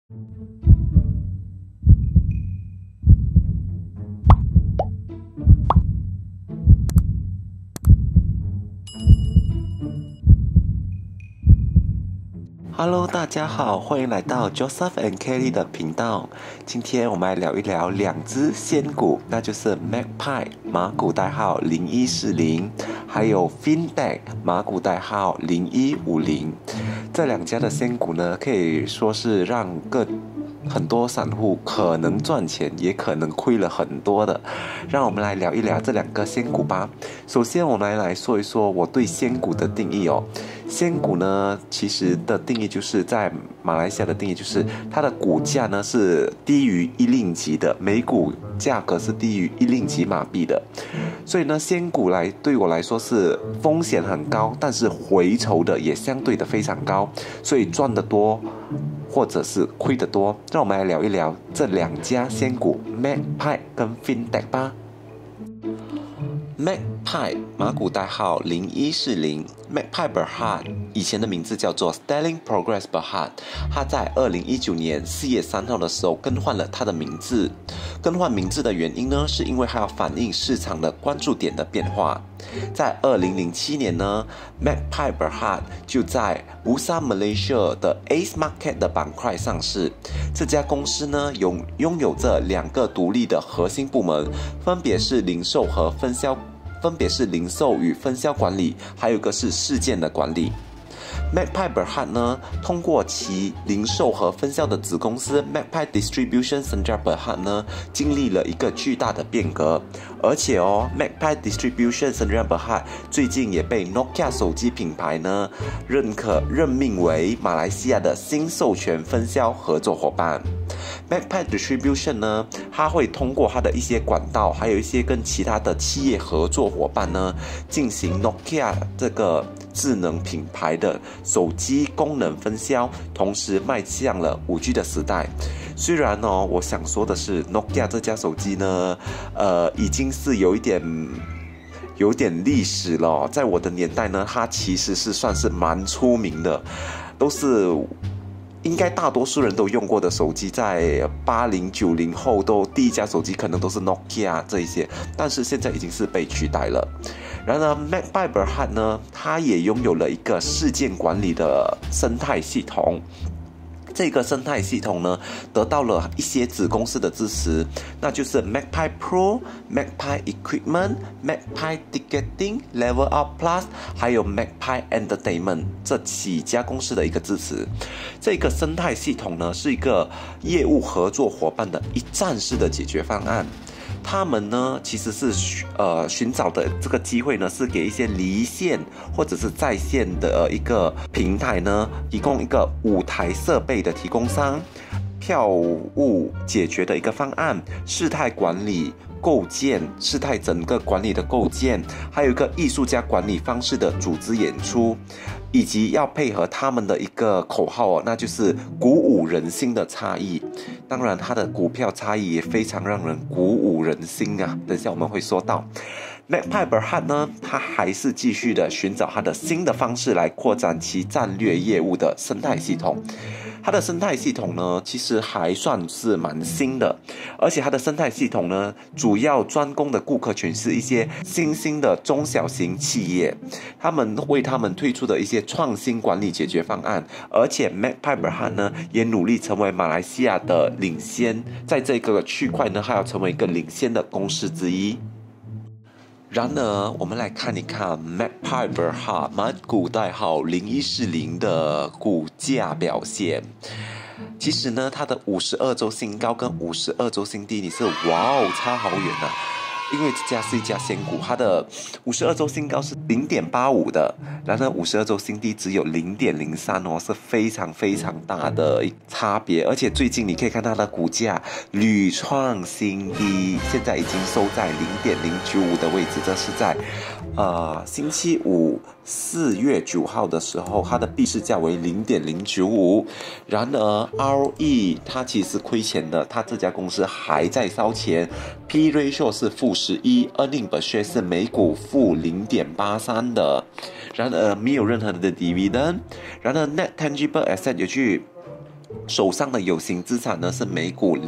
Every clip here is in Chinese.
Hello， 大家好，欢迎来到 Joseph and Kelly 的频道。今天我们来聊一聊两只仙股，那就是 Magpie 马股代号0140，还有 Fintech 马股代号0150。这两家的仙股呢，可以说是让很多散户可能赚钱，也可能亏了很多的。让我们来聊一聊这两个仙股吧。首先，我们来说一说我对仙股的定义哦。仙股呢，其实的定义就是在马来西亚的定义就是它的股价呢是低于1令吉的，每股价格是低于1令吉马币的。所以呢，仙股对我来说是风险很高，但是回酬的也相对的非常高，所以赚得多或者是亏得多。让我们来聊一聊这两家仙股 Magpie 跟 Fintech 吧。Magpie 马股代号0140 Magpie Berhad 以前的名字叫做 Sterling Progress Berhad， 他在2019年4月3号的时候更换了他的名字。更换名字的原因呢，是因为他要反映市场的关注点的变化。在2007年呢， Magpie Berhad 就在 Bursa Malaysia 的 Ace Market 的板块上市。这家公司呢，拥有着两个独立的核心部门，分别是零售与分销管理，还有一个是事件的管理。Magpie Berhad 呢，通过其零售和分销的子公司 Magpie Distribution Sdn Bhd 呢，经历了一个巨大的变革。而且Magpie Distribution Sdn Bhd 最近也被 Nokia 手机品牌呢任命为马来西亚的新授权分销合作伙伴。Magpie Distribution 呢，它会通过它的一些管道，还有一些跟其他的企业合作伙伴呢，进行 Nokia 这个智能品牌的手机功能分销，同时迈向了5G 的时代。虽然我想说的是 Nokia 这家手机呢，已经是有点历史了。在我的年代呢，它其实是算是蛮出名的，都是应该大多数人都用过的手机。在80、90后第一家手机可能都是 Nokia 这一些，但是现在已经是被取代了。然而 Magpie Berhad 呢，它也拥有了一个事件管理的生态系统。这个生态系统呢，得到了一些子公司的支持，那就是 Magpie Pro、Magpie Equipment、Magpie Ticketing、Level Up Plus， 还有 Magpie Entertainment 这几家公司的一个支持。这个生态系统呢，是一个业务合作伙伴的一站式的解决方案。他们呢，其实是寻找的这个机会呢，是给一些离线或者是在线的一个平台呢，提供一个舞台设备的提供商、票务解决的一个方案、事态管理构建、事态整个管理的构建，还有一个艺术家管理方式的组织演出，以及要配合他们的一个口号那就是鼓舞人心的差异。当然，它的股票差异也非常让人鼓舞人心啊。等一下我们会说到。Magpie Berhad 呢，它还是继续的寻找它的新的方式来扩展其战略业务的生态系统。它的生态系统呢，其实还算是蛮新的，而且它的生态系统呢，主要专攻的顾客群是一些新兴的中小型企业，他们为他们推出的一些创新管理解决方案。而且 Magpie Berhad 呢，也努力成为马来西亚的领先，在这个区块呢，还要成为一个领先的公司之一。然而，我们来看一看 Magpie Berhad 马股代号0140的股价表现。其实呢，它的52周新高跟52周新低，你是差好远啊！因为这家是一家仙股，它的52周新高是0.85的，然后52周新低只有0.03是非常非常大的差别。而且最近你可以看它的股价屡创新低，现在已经收在0.095的位置，这是在星期五4月9号的时候，它的币市价为0.095。然而 ROE 它其实亏钱的，它这家公司还在烧钱。P ratio 是-11， earning per share 是每股负0.83的。然而没有任何的 dividend。然而 net tangible asset 有去手上的有形资产呢是每股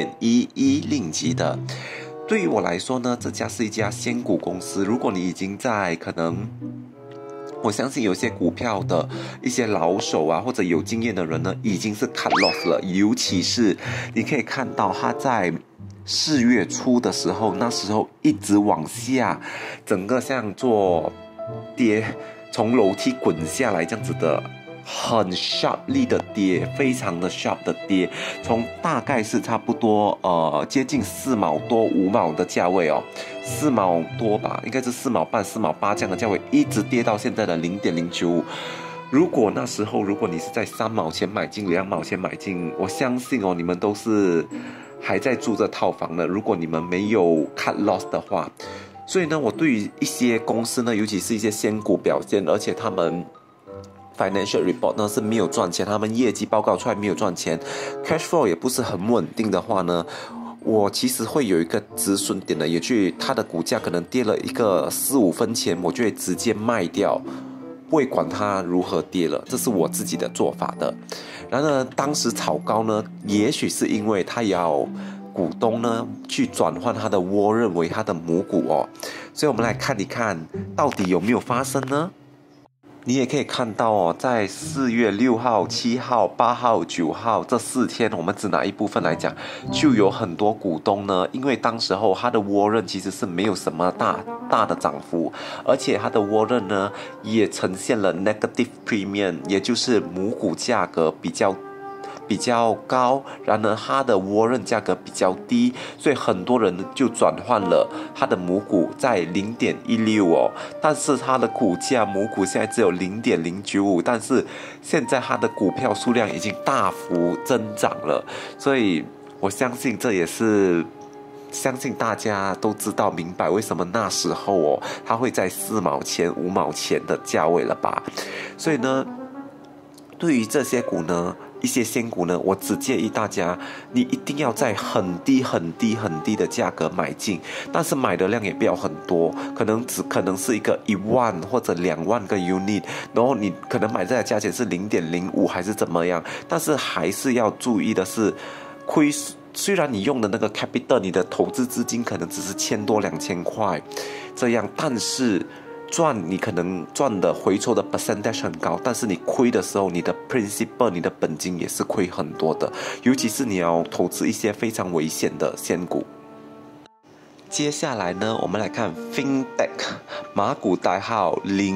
0.11令吉的。对于我来说呢，这家是一家仙股公司。如果你已经在可能，我相信有些股票的一些老手啊，或者有经验的人呢，已经是 cut loss 了。尤其是你可以看到他在4月初的时候，那时候一直往下，整个像做跌，从楼梯滚下来这样子的。很 sharply 的跌，非常的 sharp 的跌，从大概是差不多接近4毛多5毛的价位哦，4毛多吧，应该是4毛半4毛8这样的价位，一直跌到现在的0.095。如果那时候你是在3毛钱买进2毛钱买进，我相信哦，你们都是还在住着套房的。如果你们没有 cut loss 的话，所以呢，我对于一些公司呢，尤其是一些仙股表现，而且他们financial report 呢是没有赚钱，他们业绩报告出来没有赚钱 ，cash flow 也不是很稳定的话呢，我其实会有一个止损点的，也去它的股价可能跌了一个4-5分钱，我就会直接卖掉，不会管它如何跌了，这是我自己的做法的。然而当时炒高呢，也许是因为它要股东呢去转换他的窝认为他的母股哦，所以我们来看一看到底有没有发生呢？你也可以看到哦，在4月6号、7号、8号、9号这4天，我们只拿一部分来讲，就有很多股东呢，因为当时候他的窝认其实是没有什么大的涨幅，而且他的窝认呢也呈现了 negative premium， 也就是母股价格比较高，然而它的窝认价格比较低，所以很多人就转换了它的母股在 0.16 哦，但是它的股价母股现在只有 0.095， 但是现在它的股票数量已经大幅增长了，所以我相信这也是相信大家都知道明白为什么那时候哦，它会在4毛钱5毛钱的价位了吧。所以呢，对于这些股呢，一些仙股呢，我只建议大家，你一定要在很低的价格买进，但是买的量也不要很多，可能是一个1万或者2万个 unit， 然后你可能买这个价钱是 0.05 还是怎么样，但是还是要注意的是，虽然你用的那个 capital， 你的投资资金可能只是1000多2000块这样，但是你可能赚的回抽的 percentage 很高，但是你亏的时候，你的 principal 你的本金也是亏很多的，尤其是你要投资一些非常危险的仙股。接下来呢，我们来看 Fintech 马股代号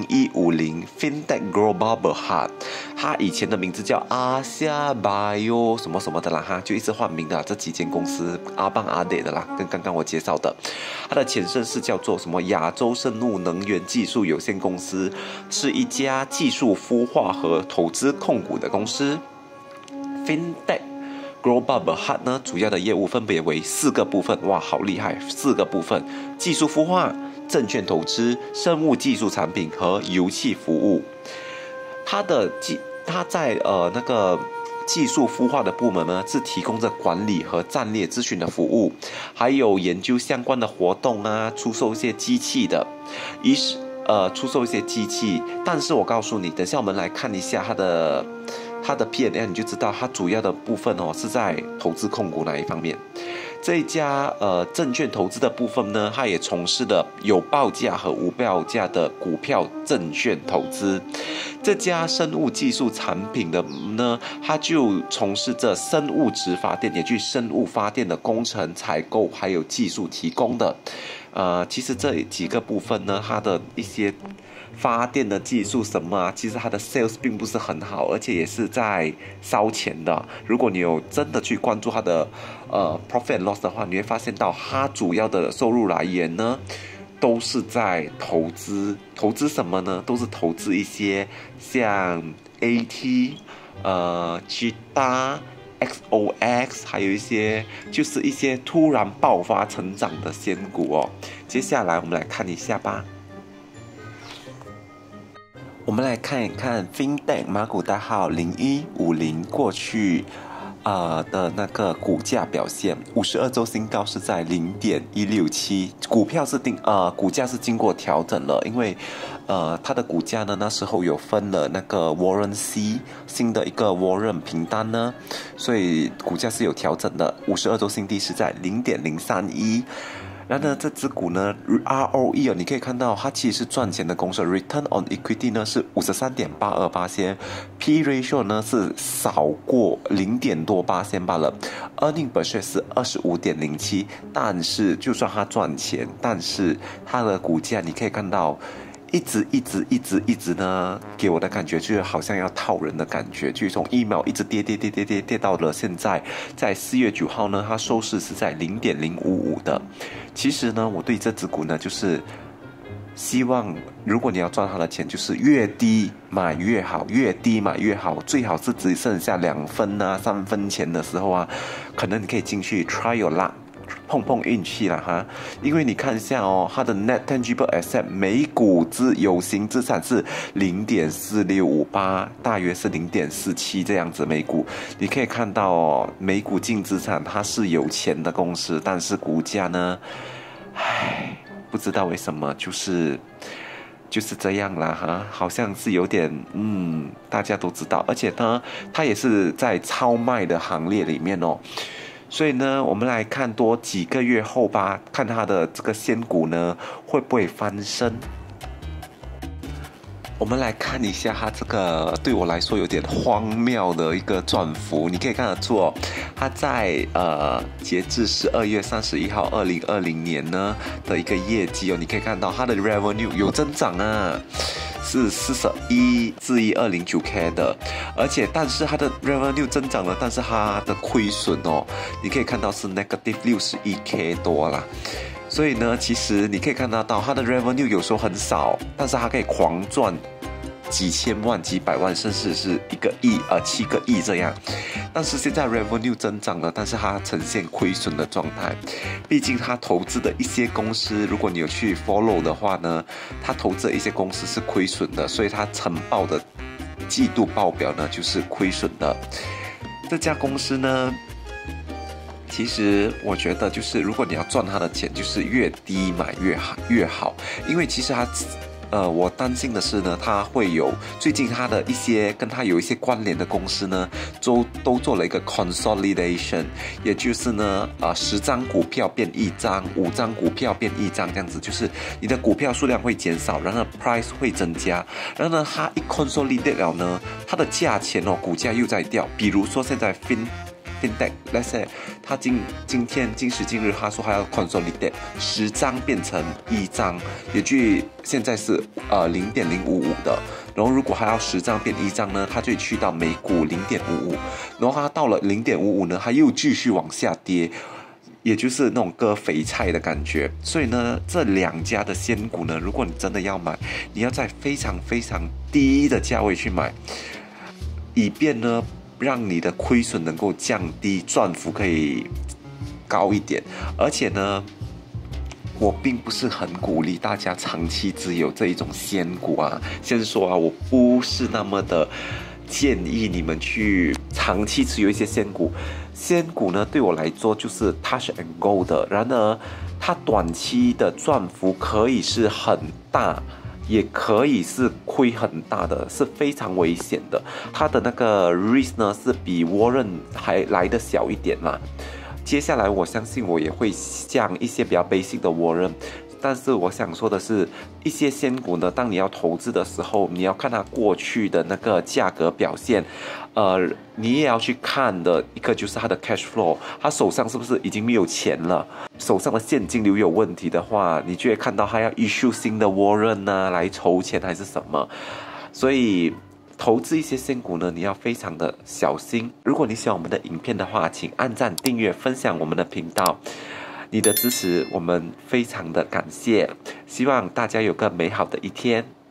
0150 Fintech Global Berhad， 它以前的名字叫阿夏 Bio 什么什么的啦哈，就一直换名的这几间公司，阿邦阿đệ的啦，跟刚刚我介绍的，它的前身是叫做什么亚洲生物能源技术有限公司，是一家技术孵化和投资控股的公司。Fintech Global Berhad 呢，主要的业务分别为4个部分，哇，好厉害，4个部分：技术孵化、证券投资、生物技术产品和油气服务。它在那个技术孵化的部门呢，是提供着管理和战略咨询的服务，还有研究相关的活动啊，出售一些机器的，出售一些机器。但是我告诉你，等下我们来看一下它的 P&L， 你就知道它主要的部分哦是在投资控股那一方面。这一家证券投资的部分呢，它也从事的有报价和无报价的股票证券投资。这家生物技术产品的呢，它就从事着生物质发电，也就是生物发电的工程、采购还有技术提供的。其实这几个部分呢，它的一些发电的技术什么其实它的 sales 并不是很好，而且也是在烧钱的。如果你有真的去关注它的profit and loss 的话，你会发现到它主要的收入来源呢，都是在投资什么呢？都是投资一些像 AT、GDA、XOX， 还有一些就是一些突然爆发成长的仙股哦。接下来我们来看一下吧。我们来看一看 Fintech 马股代号0150过去的那个股价表现，52周新高是在0.167，股价是经过调整了，因为它的股价呢那时候有分了那个 Warren C 新的一个 Warren 凭单呢，所以股价是有调整的，52周新低是在0.031。然后呢，这只股呢 ROE 你可以看到它其实是赚钱的公司 ，Return on Equity 呢是53.82%，P ratio 呢是少过0.多%罢了，Earning per share 是25.07，但是就算它赚钱，但是它的股价你可以看到。一直呢，给我的感觉就是好像要套人的感觉，就是从1秒一直跌到了现在，在4月9号呢，它收市是在0.055的。其实呢，我对这只股呢，就是希望如果你要赚它的钱，就是越低买越好，越低买越好，最好是只剩下2分啊、3分钱的时候啊，可能你可以进去 try your luck。碰运气了哈，因为你看一下哦，它的 Net Tangible Asset 每股有形资产是0.4658，大约是0.47这样子每股。你可以看到哦，每股净资产它是有钱的公司，但是股价呢，不知道为什么就是这样啦哈，好像是有点大家都知道，而且呢，它也是在超卖的行列里面哦。所以呢，我们来看多几个月后吧，看它的这个仙股呢会不会翻身。我们来看一下它这个对我来说有点荒谬的一个赚幅，你可以看得出哦，它在截至12月31号2020年呢的一个业绩哦，你可以看到它的 revenue 有增长啊。是41至1209K 的，但是它的 revenue 增长了，但是它的亏损哦，你可以看到是 negative 61K 多啦。所以呢，其实你可以看得到它的 revenue 有时候很少，但是它可以狂赚几千万、几百万，甚至是1个亿、7个亿这样。但是现在 revenue 增长了，但是它呈现亏损的状态。毕竟它投资的一些公司，如果你有去 follow 的话呢，它投资的一些公司是亏损的，所以它呈报的季度报表呢就是亏损的。这家公司呢，其实我觉得就是如果你要赚它的钱，就是越低买越好，因为其实它。我担心的是呢，它会有最近它的一些跟它有一些关联的公司呢，都做了一个 consolidation， 也就是呢，10张股票变1张，5张股票变1张，这样子，就是你的股票数量会减少，然后 price 会增加，然后呢，它一 consolidate 了呢，它的价钱哦，股价又在掉，比如说现在 Fintech，let's say， 他今时今日，他说他要 consolidate 10张变成1张，也就现在是0.055的。然后如果还要10张变1张呢，他就去到每股0.55，然后他到了0.55呢，他又继续往下跌。也就是那种割肥菜的感觉，所以呢，这2家的仙股呢，如果你真的要买，你要在非常非常低的价位去买，以便呢。让你的亏损能够降低，赚幅可以高一点。而且呢，我并不是很鼓励大家长期持有这一种仙股啊。先说啊，我不是那么的建议你们去长期持有一些仙股。仙股呢，对我来说就是 touch and go 的，然而它短期的赚幅可以是很大。也可以是亏很大的，是非常危险的。它的那个 risk 呢是比 Warren 还来得小一点嘛。接下来我相信我也会像一些比较 basic 的 Warren， 但是我想说的是，一些仙股呢，当你要投资的时候，你要看它过去的那个价格表现，你也要去看的一个就是它的 cash flow， 它手上是不是已经没有钱了？手上的现金流有问题的话，你就会看到它要 issue 新的 warrant 啊，来筹钱还是什么。所以投资一些仙股呢，你要非常的小心。如果你喜欢我们的影片的话，请按赞、订阅、分享我们的频道。你的支持我们非常的感谢，希望大家有个美好的一天。